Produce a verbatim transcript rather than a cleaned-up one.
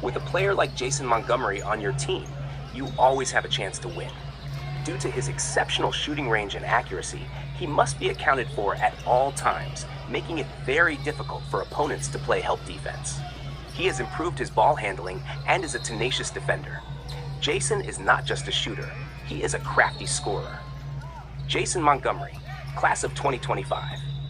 With a player like Jayson Montgomery on your team, you always have a chance to win. Due to his exceptional shooting range and accuracy, he must be accounted for at all times, making it very difficult for opponents to play help defense. He has improved his ball handling and is a tenacious defender. Jayson is not just a shooter, he is a crafty scorer. Jayson Montgomery, class of twenty twenty-five.